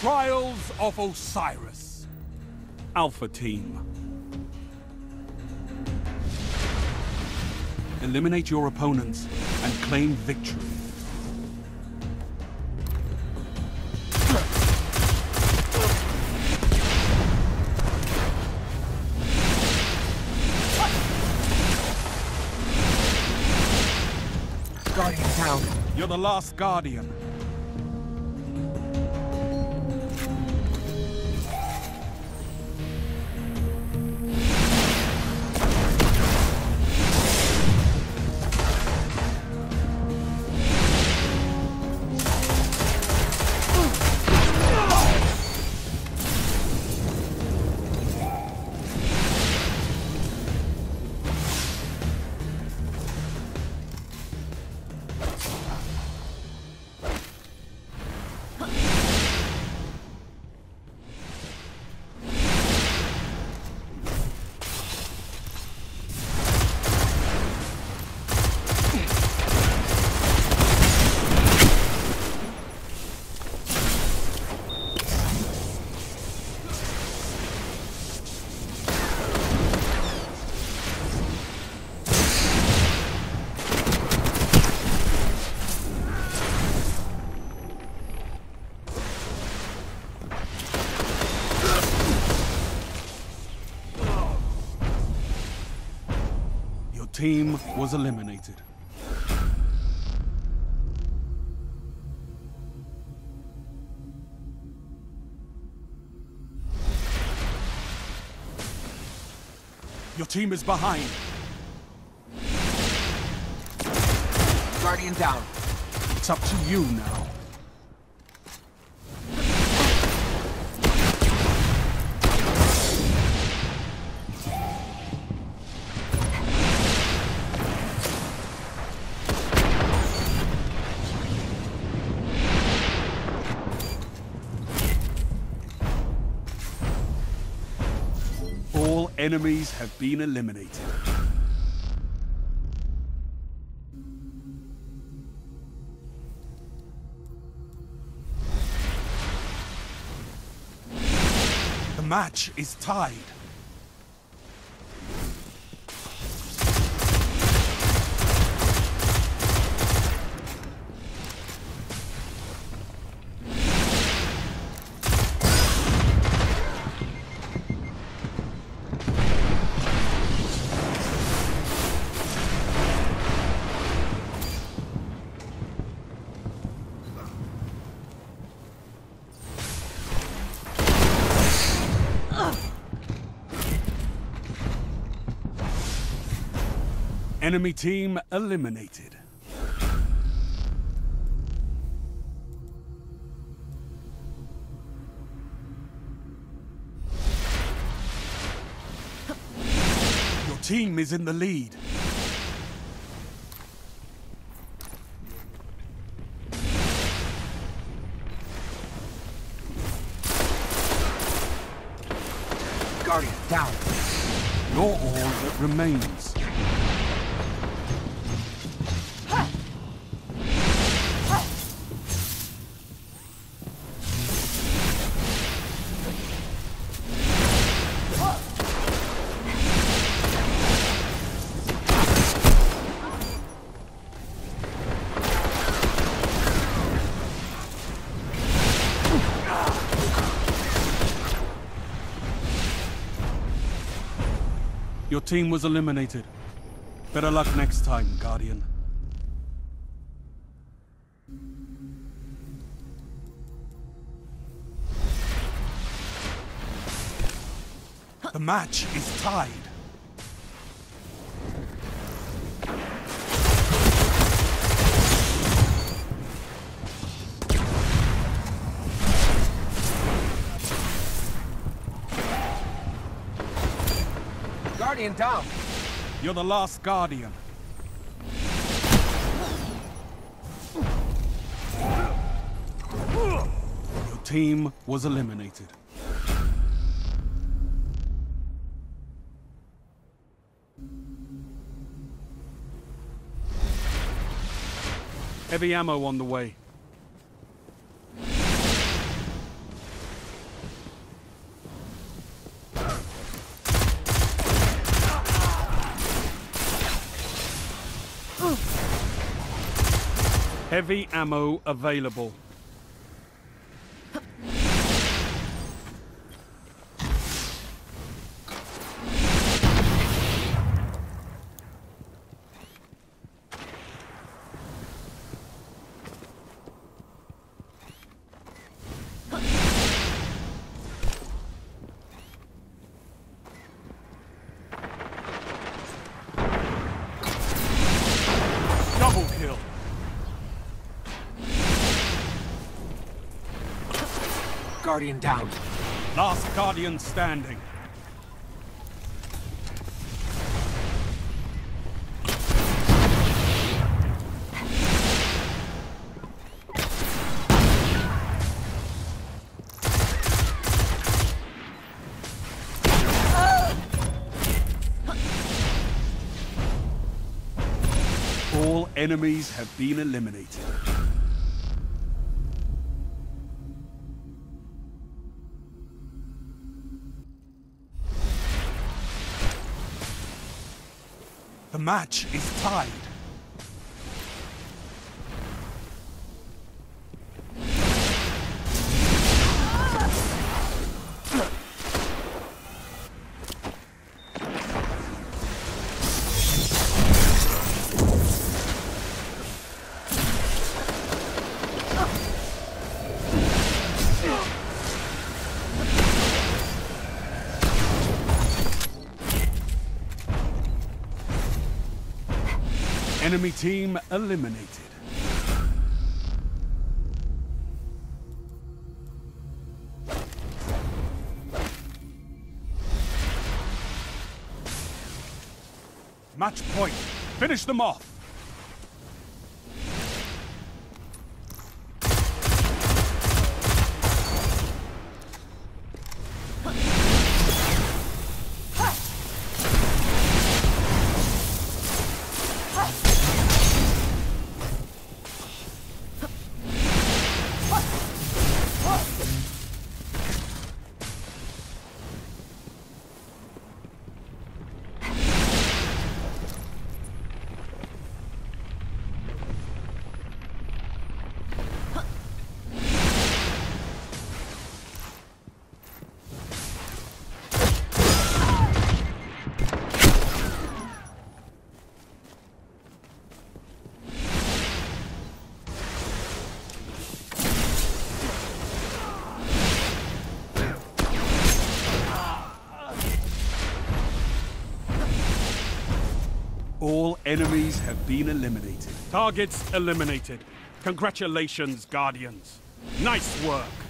Trials of Osiris. Alpha Team. Eliminate your opponents and claim victory. Guardian down. You're the last Guardian. Team was eliminated. Your team is behind. Guardian down. It's up to you now. All enemies have been eliminated. The match is tied. Enemy team eliminated. Your team is in the lead. Guardian down. You're all that remains. Your team was eliminated. Better luck next time, Guardian. The match is tied. Guardian down. You're the last Guardian. Your team was eliminated. Heavy ammo on the way. Heavy ammo available. Double kill. Guardian down. Last Guardian standing. All enemies have been eliminated. The match is tied. Enemy team eliminated. Match point. Finish them off. All enemies have been eliminated. Targets eliminated. Congratulations, Guardians. Nice work.